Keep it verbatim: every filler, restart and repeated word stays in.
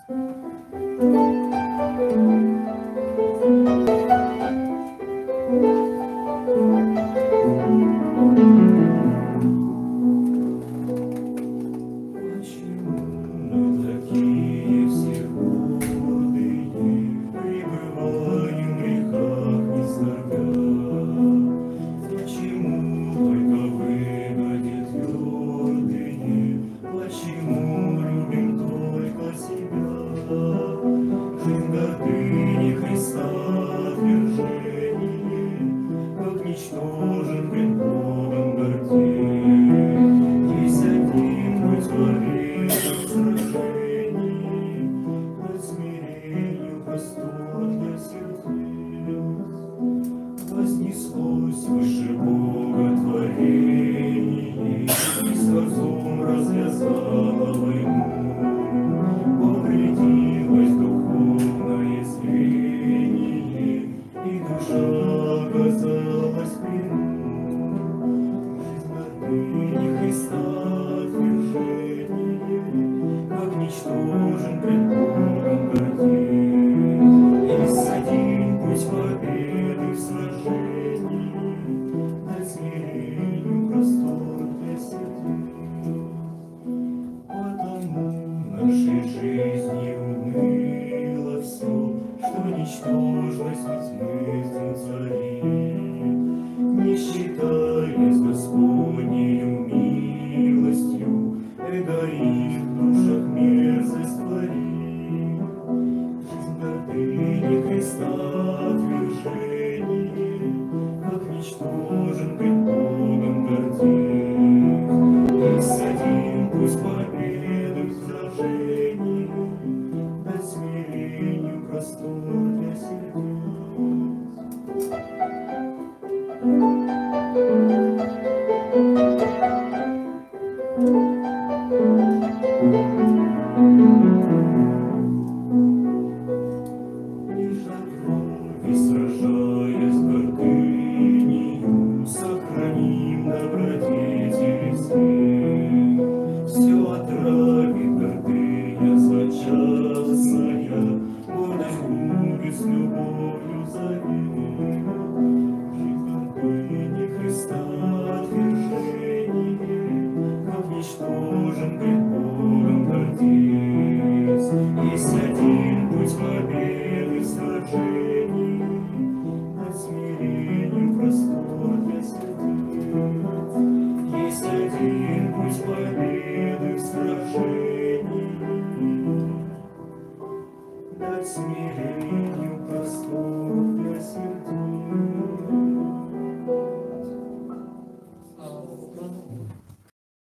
Ничтожен пред Богом гордей, есть один путь победы в сражении, над смирению простор для сердец. Вознеслось выше Бога творение, и с концом развязало войну, повредилось духовное зрение, и душа оказалась в плену. Жизнь гордыни Христа отвержение, как ничтожен пред Богом гордей. Есть один путь победы в сражении, над смирению простор для сердец. Потому нашей жизни уныло все, что ничтожность безмезден царит, не считаясь Господнею милостью, эгоизм в душах мерзость творит. Жизнь гордыни Христа отвержение, как ничтожен пред Богом гордей. Есть один путь победы в сражении, над смирению простор для сердец. Лишь от крови сражаясь с гордынею, сохраним добродетели все. Все отравит гордыня злочастная, гордость губит с любовью завет. Жизнь гордыни Христа отвержение, как ничтожен пред Богом гордец. Есть один путь победы в сражении, над смирению простор для сердец. Есть один путь победы в сражении, над смирению простор